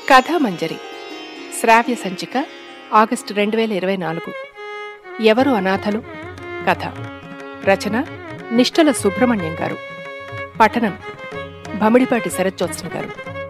కథామంజరి శ్రావ్య సంచిక ఆగస్టు 2024. ఎవరు అనాథలు? కథ రచన నిష్టల సుబ్రహ్మణ్యం గారు. పఠనం భమిడిపాటి శరజ్జోత్స్న గారు.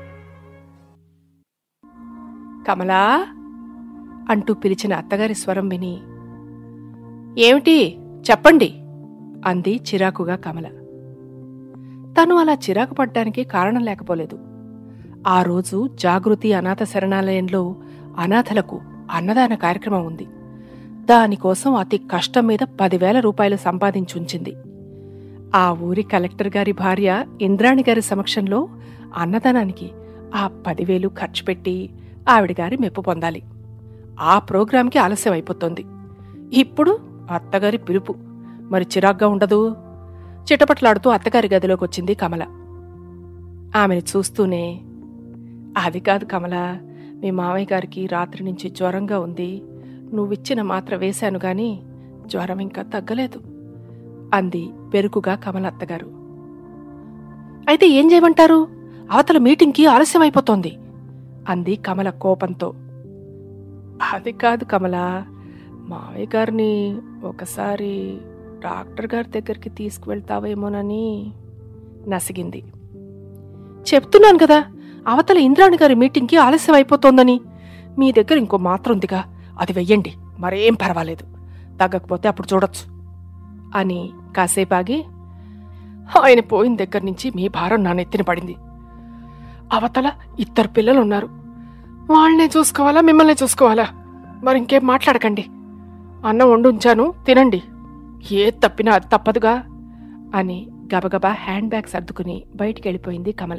కమలా అంటూ పిలిచిన అత్తగారి స్వరం విని, ఏమిటి చెప్పండి అంది చిరాకుగా కమల. తను అలా చిరాకు పడ్డానికి కారణం లేకపోలేదు. ఆ రోజు జాగృతి అనాథ శరణాలయంలో అనాథలకు అన్నదాన కార్యక్రమం ఉంది. దానికోసం అతి కష్టం మీద 10,000 రూపాయలు సంపాదించుంచింది. ఆ ఊరి కలెక్టర్ గారి భార్య ఇంద్రాణి గారి సమక్షంలో అన్నదానానికి ఆ 10,000 ఖర్చు పెట్టి ఆవిడగారి మెప్పు పొందాలి. ఆ ప్రోగ్రాంకి ఆలస్యం అయిపోతోంది. ఇప్పుడు అత్తగారి పిలుపు, మరి చిరాగ్గా ఉండదు? చిటపట్లాడుతూ అత్తగారి గదిలోకొచ్చింది కమల. ఆమెను చూస్తూనే, అది కాదు కమల, మీ మావయ్య గారికి రాత్రి నుంచి జ్వరంగా ఉంది. నువ్విచ్చిన మాత్ర వేశాను గాని జ్వరం ఇంకా తగ్గలేదు అంది పెరుకుగా కమల అత్తగారు. అయితే ఏం చేయమంటారు? అవతల మీటింగ్కి ఆలస్యం అయిపోతోంది అంది కమల కోపంతో. అది కాదు కమల, మావయ్య గారిని ఒకసారి డాక్టర్ గారి దగ్గరికి తీసుకువెళ్తావేమోనని నసిగింది. చెప్తున్నాను కదా, అవతల ఇంద్రాణి గారి మీటింగ్కి ఆలస్యం అయిపోతోందని. మీ దగ్గర ఇంకో మాత్ర ఉందిగా, అది వెయ్యండి, మరేం పర్వాలేదు. తగ్గకపోతే అప్పుడు చూడొచ్చు అని కాసేపాగి, ఆయన పోయిన దగ్గర నుంచి మీ భారం నా నెత్తిన పడింది. అవతల 2 పిల్లలున్నారు. వాళ్ళనే చూసుకోవాలా, మిమ్మల్ని చూసుకోవాలా? మరింకేం మాట్లాడకండి. అన్నం వండుంచాను, తినండి. ఏ తప్పినా అది తప్పదుగా అని గబగబా హ్యాండ్ బ్యాగ్ సర్దుకుని బయటికెళ్ళిపోయింది కమల.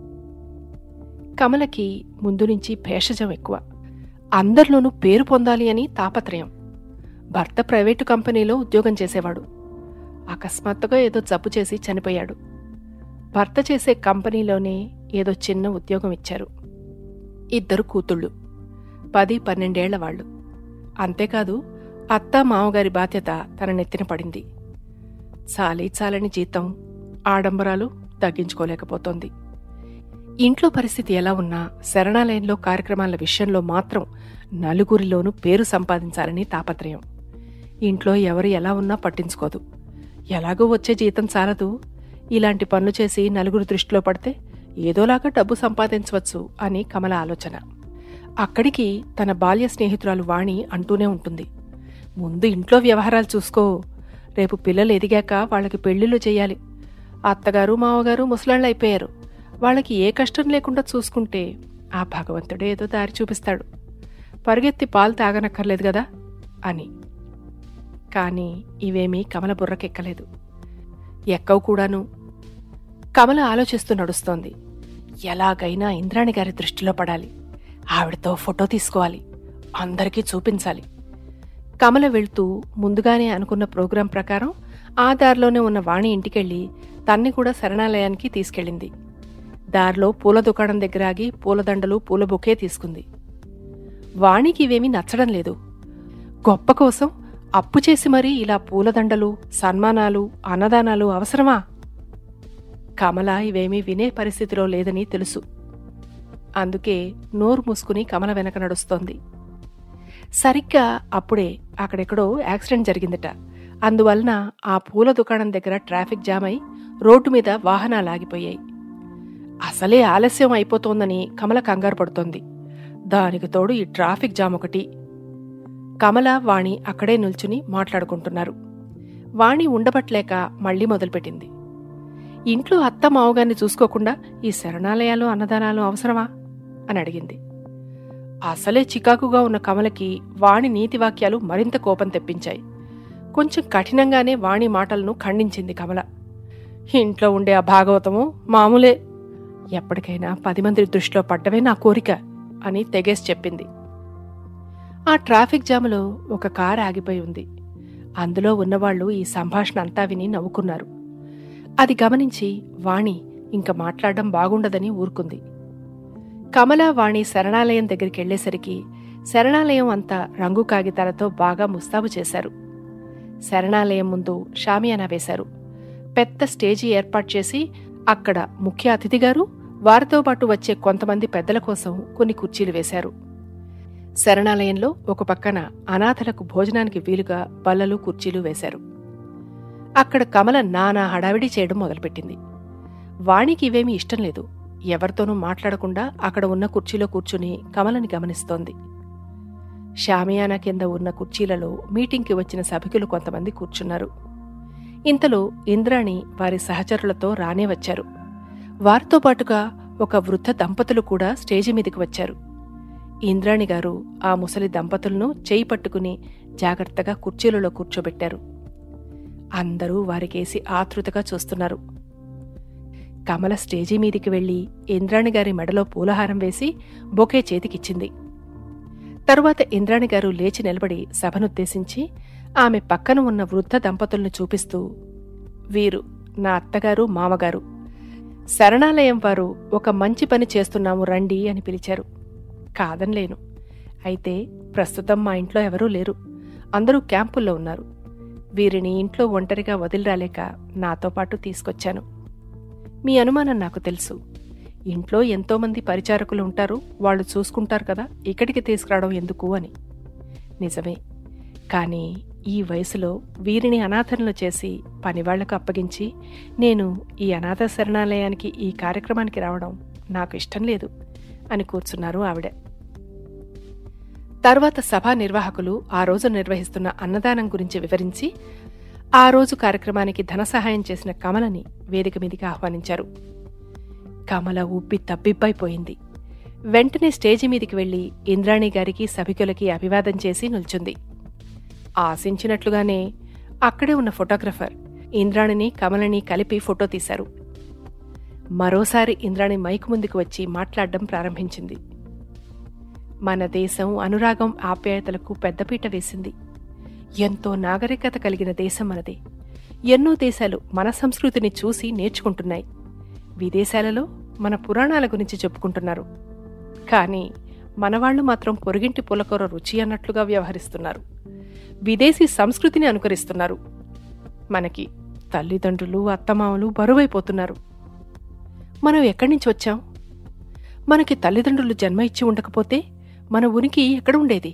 కమలకి ముందు నుంచి భేషజం ఎక్కువ. అందరిలోనూ పేరు పొందాలి అని తాపత్రయం. భర్త ప్రైవేటు కంపెనీలో ఉద్యోగం చేసేవాడు. అకస్మాత్తుగా ఏదో జబ్బు చేసి చనిపోయాడు. భర్త చేసే కంపెనీలోనే ఏదో చిన్న ఉద్యోగం ఇచ్చారు. 2 కూతుళ్ళు, 10-12 ఏళ్ల వాళ్ళు. అంతేకాదు, అత్తా మామగారి బాధ్యత తన నెత్తిన పడింది. చాలని జీతం, ఆడంబరాలు తగ్గించుకోలేకపోతోంది. ఇంట్లో పరిస్థితి ఎలా ఉన్నా శరణాలయంలో కార్యక్రమాల విషయంలో మాత్రం నలుగురిలోనూ పేరు సంపాదించాలని తాపత్రయం. ఇంట్లో ఎవరు ఎలా ఉన్నా పట్టించుకోదు. ఎలాగో వచ్చే జీతం చాలదు, ఇలాంటి పనులు చేసి నలుగురు దృష్టిలో పడితే ఏదోలాగా డబ్బు సంపాదించవచ్చు అని కమల ఆలోచన. అక్కడికి తన బాల్య స్నేహితురాలు వాణి అంటూనే ఉంటుంది, ముందు ఇంట్లో వ్యవహారాలు చూసుకో, రేపు పిల్లలు ఎదిగాక వాళ్ళకి పెళ్లిళ్ళు చెయ్యాలి. అత్తగారు మావగారు ముసలాళ్ళు అయిపోయారు. వాళ్ళకి ఏ కష్టం లేకుండా చూసుకుంటే ఆ భగవంతుడే ఏదో దారి చూపిస్తాడు. పరిగెత్తి పాలు తాగనక్కర్లేదు గదా అని. కాని ఇవేమీ కమల బుర్రకెక్కలేదు. ఎక్కవు కూడాను. కమల ఆలోచిస్తూ నడుస్తోంది. ఎలాగైనా ఇంద్రాణి గారి దృష్టిలో పడాలి. ఆవిడతో ఫోటో తీసుకోవాలి, అందరికీ చూపించాలి. కమల వెళ్తూ ముందుగానే అనుకున్న ప్రోగ్రాం ప్రకారం ఆ దారిలోనే ఉన్న వాణి ఇంటికెళ్ళి తన్ని కూడా శరణాలయానికి తీసుకెళ్ళింది. దారిలో పూల దుకాణం దగ్గర ఆగి పూలదండలు, పూల బొకే తీసుకుంది. వాణికి ఇవేమీ నచ్చడం లేదు. గొప్ప కోసం అప్పు చేసి మరీ ఇలా పూలదండలు, సన్మానాలు, అన్నదానాలు అవసరమా? కమల ఇవేమీ వినే పరిస్థితిలో లేదని తెలుసు. అందుకే నోరు మూసుకుని కమల వెనక నడుస్తోంది. సరిగ్గా అప్పుడే అక్కడెక్కడో యాక్సిడెంట్ జరిగిందట. అందువలన ఆ పూల దుకాణం దగ్గర ట్రాఫిక్ జామ్ అయి రోడ్డు మీద వాహనాలు ఆగిపోయాయి. అసలే ఆలస్యం అయిపోతోందని కమల కంగారు పడుతోంది. దానికి తోడు ఈ ట్రాఫిక్ జామ్ ఒకటి. కమల, వాణి అక్కడే నిల్చుని మాట్లాడుకుంటున్నారు. వాణి ఉండబట్లేక మళ్లీ మొదలుపెట్టింది. ఇంట్లో అత్త మావగారిని చూసుకోకుండా ఈ శరణాలయాలు, అన్నదానాలు అవసరమా అని అడిగింది. అసలే చికాకుగా ఉన్న కమలకి వాణి నీతివాక్యాలు మరింత కోపం తెప్పించాయి. కొంచెం కఠినంగానే వాణి మాటలను ఖండించింది కమల. ఇంట్లో ఉండే ఆ భాగవతము మామూలే. ఎప్పటికైనా 10 మంది దృష్టిలో పడ్డవే నా కోరిక అని తెగేసి చెప్పింది. ఆ ట్రాఫిక్ జాములో ఒక కారు ఆగిపోయి ఉంది. అందులో ఉన్నవాళ్లు ఈ సంభాషణ అంతా విని నవ్వుకున్నారు. అది గమనించి వాణి ఇంక మాట్లాడడం బాగుండదని ఊరుకుంది. కమల, వాణి శరణాలయం దగ్గరికెళ్లేసరికి శరణాలయం అంతా రంగు కాగితాలతో బాగా ముస్తాబు చేశారు. శరణాలయం ముందు షామియానా వేశారు. పెద్ద స్టేజీ ఏర్పాటు చేసి అక్కడ ముఖ్య అతిథిగారు, వారితో పాటు వచ్చే కొంతమంది పెద్దల కోసం కొన్ని కుర్చీలు వేశారు. శరణాలయంలో ఒక పక్కన అనాథలకు భోజనానికి వీలుగా బల్లలు కుర్చీలు వేశారు. అక్కడ కమల నానా హడావిడి చేయడం మొదలుపెట్టింది. వాణికి ఇవేమీ ఇష్టం లేదు. ఎవరితోనూ మాట్లాడకుండా అక్కడ ఉన్న కుర్చీలో కూర్చుని కమలని గమనిస్తోంది. షామియానా కింద ఉన్న కుర్చీలలో మీటింగ్కి వచ్చిన సభికులు కొంతమంది కూర్చున్నారు. ఇంతలో ఇంద్రాణి వారి సహచరులతో రానే వచ్చారు. వారితో పాటుగా ఒక వృద్ధ దంపతులు కూడా స్టేజి మీదికి వచ్చారు. ఇంద్రాణి గారు ఆ ముసలి దంపతులను చేయి పట్టుకుని జాగ్రత్తగా కుర్చీలలో కూర్చోబెట్టారు. అందరూ వారికేసి ఆతృతగా చూస్తున్నారు. కమల స్టేజీ మీదికి వెళ్లి ఇంద్రాణిగారి మెడలో పూలహారం వేసి బొకే చేతికిచ్చింది. తరువాత ఇంద్రాణిగారు లేచి నిలబడి సభనుద్దేశించి ఆమె పక్కన ఉన్న వృద్ధ దంపతులను చూపిస్తూ, వీరు నా అత్తగారు, మామగారు. శరణాలయం వారు ఒక మంచి పని చేస్తున్నాము రండి అని పిలిచారు. కాదనలేను. అయితే ప్రస్తుతం మా ఇంట్లో ఎవరూ లేరు. అందరూ క్యాంపుల్లో ఉన్నారు. వీరిని ఇంట్లో ఒంటరిగా వదిలిరాలేక నాతో పాటు తీసుకొచ్చాను. మీ అనుమానం నాకు తెలుసు. ఇంట్లో ఎంతోమంది పరిచారకులు ఉంటారు, వాళ్ళు చూసుకుంటారు కదా, ఇక్కడికి తీసుకురావడం ఎందుకు అని. నిజమే. కానీ ఈ వయసులో వీరిని అనాథనలు చేసి పనివాళ్లకు అప్పగించి నేను ఈ అనాథ శరణాలయానికి ఈ కార్యక్రమానికి రావడం నాకు ఇష్టం లేదు అని కూర్చున్నారు ఆవిడ. తర్వాత సభా నిర్వాహకులు ఆ రోజు నిర్వహిస్తున్న అన్నదానం గురించి వివరించి ఆ రోజు కార్యక్రమానికి ధన సహాయం చేసిన కమలని వేదిక మీదికి ఆహ్వానించారు. కమల ఉబ్బి తబ్బిబ్బైపోయింది. వెంటనే స్టేజి మీదికి వెళ్లి ఇంద్రాణి గారికి సభికులకి అభివాదం చేసి నిల్చుంది. ఆశించినట్లుగానే అక్కడే ఉన్న ఫోటోగ్రఫర్ ఇంద్రాణిని కమలని కలిపి ఫోటో తీశారు. మరోసారి ఇంద్రాణి మైకు ముందుకు వచ్చి మాట్లాడడం ప్రారంభించింది. మన దేశం అనురాగం ఆప్యాయతలకు పెద్దపీట వేసింది. ఎంతో నాగరికత కలిగిన దేశం మనదే. ఎన్నో దేశాలు మన సంస్కృతిని చూసి నేర్చుకుంటున్నాయి. విదేశాలలో మన పురాణాల గురించి చెప్పుకుంటున్నారు. కానీ మనవాళ్లు మాత్రం పొరుగింటి పులకూర రుచి అన్నట్లుగా వ్యవహరిస్తున్నారు. విదేశీ సంస్కృతిని అనుకరిస్తున్నారు. మనకి తల్లిదండ్రులు, అత్తమామలు బరువైపోతున్నారు. మనం ఎక్కడి నుంచి వచ్చాం? మనకి తల్లిదండ్రులు జన్మ ఇచ్చి ఉండకపోతే మన ఉనికి ఎక్కడ ఉండేది?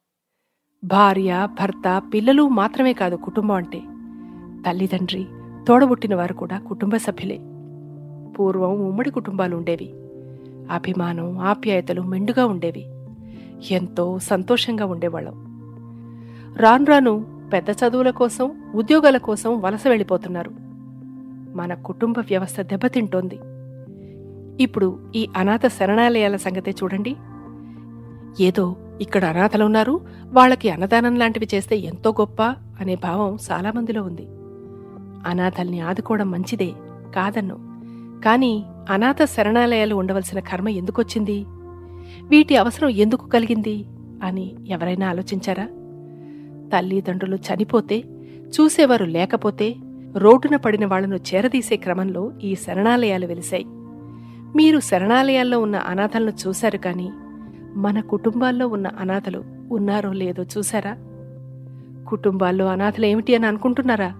భార్య, భర్త, పిల్లలు మాత్రమే కాదు కుటుంబం అంటే. తల్లిదండ్రి, తోడబుట్టిన వారు కూడా కుటుంబ సభ్యులే. పూర్వం ఉమ్మడి కుటుంబాలు ఉండేవి. అభిమానం, ఆప్యాయతలు మెండుగా ఉండేవి. ఎంతో సంతోషంగా ఉండేవాళ్ళం. రాను రాను పెద్ద చదువుల కోసం, ఉద్యోగాల కోసం వలస వెళ్ళిపోతున్నారు. మన కుటుంబ వ్యవస్థ దెబ్బతింటోంది. ఇప్పుడు ఈ అనాథ శరణాలయాల సంగతే చూడండి. ఏదో ఇక్కడ అనాథలున్నారు, వాళ్ళకి అన్నదానం లాంటివి చేస్తే ఎంతో గొప్ప అనే భావం చాలామందిలో ఉంది. అనాథల్ని ఆదుకోవడం మంచిదే, కాదన్ను. కానీ అనాథ శరణాలయాలు ఉండవలసిన కర్మ ఎందుకొచ్చింది? వీటి అవసరం ఎందుకు కలిగింది అని ఎవరైనా ఆలోచించారా? తల్లిదండ్రులు చనిపోతే, చూసేవారు లేకపోతే రోడ్డున పడిన వాళ్లను చేరదీసే క్రమంలో ఈ శరణాలయాలు వెలిశాయి. మీరు శరణాలయాల్లో ఉన్న అనాథలను చూశారు, కానీ మన కుటుంబాల్లో ఉన్న అనాథలు ఉన్నారో లేదో చూశారా? కుటుంబాల్లో అనాథలు ఏమిటి అని అనుకుంటున్నారా?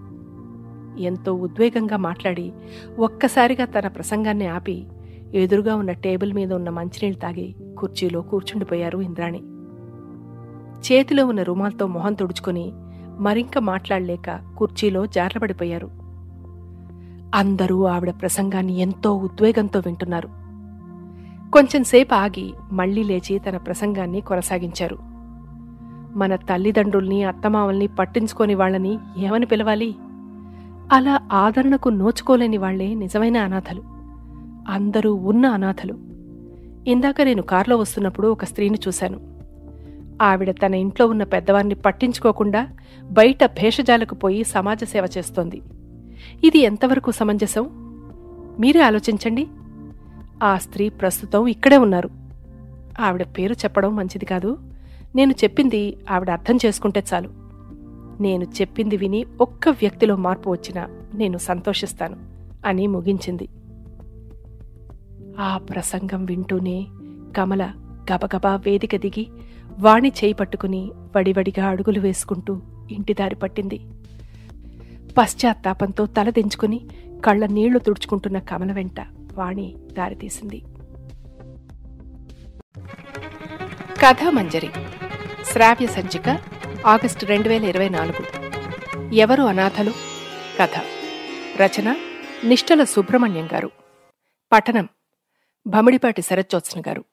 ఎంతో ఉద్వేగంగా మాట్లాడి ఒక్కసారిగా తన ప్రసంగాన్ని ఆపి ఎదురుగా ఉన్న టేబుల్ మీద ఉన్న మంచినీళ్ళు తాగి కుర్చీలో కూర్చుండిపోయారు ఇంద్రాణి. చేతిలో ఉన్న రుమాల్తో మొహం తుడుచుకుని మరింక మాట్లాడలేక కుర్చీలో జార్లబడిపోయారు. అందరూ ఆవిడ ప్రసంగాన్ని ఎంతో ఉద్వేగంతో వింటున్నారు. కొంచెంసేపు ఆగి మళ్లీ లేచి తన ప్రసంగాన్ని కొనసాగించారు. మన తల్లిదండ్రుల్ని, అత్తమామల్ని పట్టించుకోని వాళ్లని ఏమని పిలవాలి? అలా ఆదరణకు నోచుకోలేని వాళ్లే నిజమైన అనాథలు. అందరూ ఉన్న అనాథలు. ఇందాక నేను కారులో వస్తున్నప్పుడు ఒక స్త్రీని చూశాను. ఆవిడ తన ఇంట్లో ఉన్న పెద్దవారిని పట్టించుకోకుండా బయట భేషజాలకు పోయి సమాజ సేవ చేస్తోంది. ఇది ఎంతవరకు సమంజసం? మీరే ఆలోచించండి. ఆ స్త్రీ ప్రస్తుతం ఇక్కడే ఉన్నారు. ఆవిడ పేరు చెప్పడం మంచిది కాదు. నేను చెప్పింది ఆవిడ అర్థం చేసుకుంటే చాలు. నేను చెప్పింది విని ఒక్క వ్యక్తిలో మార్పు వచ్చినా నేను సంతోషిస్తాను అని ముగించింది. ఆ ప్రసంగం వింటూనే కమల గబగబా వేదిక దిగి వాణి చేయి పట్టుకుని వడివడిగా అడుగులు వేసుకుంటూ ఇంటిదారి పట్టింది. పశ్చాత్తాపంతో తలదించుకుని కళ్ల నీళ్లు తుడుచుకుంటున్న కమల వెంట వాణి దారితీసింది. కథామంజరి శ్రావ్య సంచిక ఆగస్టు 2024. ఎవరు అనాథలు? కథ రచన నిష్టల సుబ్రహ్మణ్యం గారు. పఠనం భమిడిపాటి శరజ్జోత్స్న గారు.